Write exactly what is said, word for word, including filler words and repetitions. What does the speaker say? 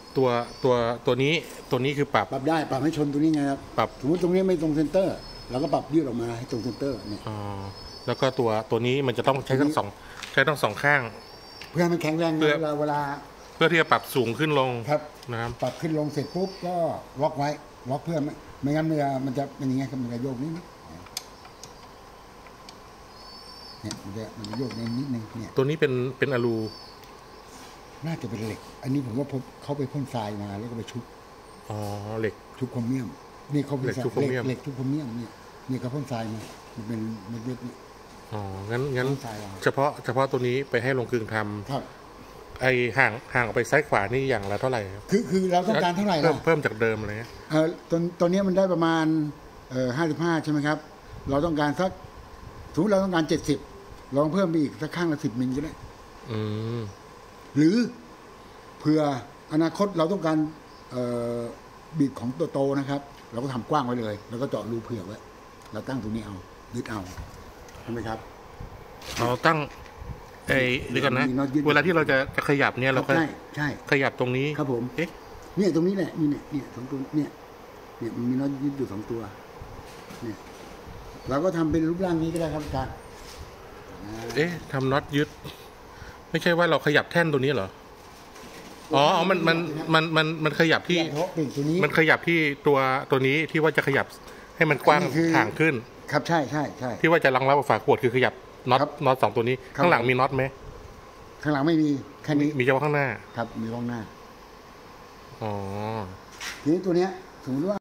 ตัวตัวตัวนี้ตัวนี้คือปรับปรับได้ปรับให้ชนตัวนี้ไงครับปรับสมมติตรงนี้ไม่ตรงเซนเตอร์เราก็ปรับยืดออกมาให้ตรงเซนเตอร์เนี่ยอ๋อแล้วก็ตัวตัวนี้มันจะต้องใช้ทั้งสองใช้ทั้งสองข้างเพื่อให้มันแข็งแรงเวลาเวลาเพื่อที่จะปรับสูงขึ้นลงครับนะครับปรับขึ้นลงเสร็จปุ๊บก็ล็อกไว้ล็อกเพื่อไม่ไม่งั้นเรือมันจะเป็นยังไงมันจะโยกนิดนิดเนี่ยมันจะมันจะโยกนิดนิดนึงเนี่ยตัวนี้เป็นเป็นอลูน่าจะเป็นเหล็กอันนี้ผมว่าเขาไปพ่นทรายมาแล้วก็ไปชุบอ๋อเหล็กชุบโครเมียมนี่เขาเป็นเหล็กชุบโครเมียมเหล็กชุบโครเมียมเนี่ยนี่เขาพ่นทรายมามันเป็นเม็ดๆนี่อ๋องั้นงั้นเฉพาะเฉพาะตัวนี้ไปให้ลงกลึงทำครับไอห่างห่างออกไปซ้ายขวานี่อย่างละเท่าไหร่ครับคือคือเราต้องการเท่าไหร่เพิ่มเพิ่มจากเดิมอะไรเงี้ยเออตอนตอนนี้มันได้ประมาณเอ่อห้าสิบห้าใช่ไหมครับเราต้องการสักสมมติเราต้องการเจ็ดสิบลองเพิ่มไปอีกสักข้างละสิบมิลก็ได้อืมหรือเผื่ออนาคตเราต้องการบิดของตัวโตนะครับเราก็ทำกว้างไว้เลยแล้วก็เจาะรูเผื่อไว้เราตั้งตรงนี้เอายึดเอาใช่ไหมครับเราตั้งไอ้เดี๋ยวกันนะเวลาที่เราจะจะขยับเนี่ยเราก็ใช่ใช่ขยับตรงนี้ครับผมเอ๊ะเนี่ยตรงนี้แหละนี่เนี่ยเนี่ยสองตัวเนี่ยเนี่ยมันมีน็อตยึดอยู่สองตัวเนี่ยเราก็ทำเป็นรูปร่างนี้ก็ได้ครับอาจารย์เอ๊ะทำน็อตยึดไม่ใช่ว่าเราขยับแท่นตัวนี้เหรออ๋อมันมันมันมันมันขยับที่มันขยับที่ตัวตัวนี้ที่ว่าจะขยับให้มันกว้างห่างขึ้นครับใช่ใช่ใช่ที่ว่าจะรองรับฝาขวดคือขยับน็อตน็อตสองตัวนี้ข้างหลังมีน็อตไหมข้างหลังไม่มีแค่นี้มีเฉพาะข้างหน้าครับมีข้างหน้าอ๋อทีนี้ตัวเนี้ยสมมติว่า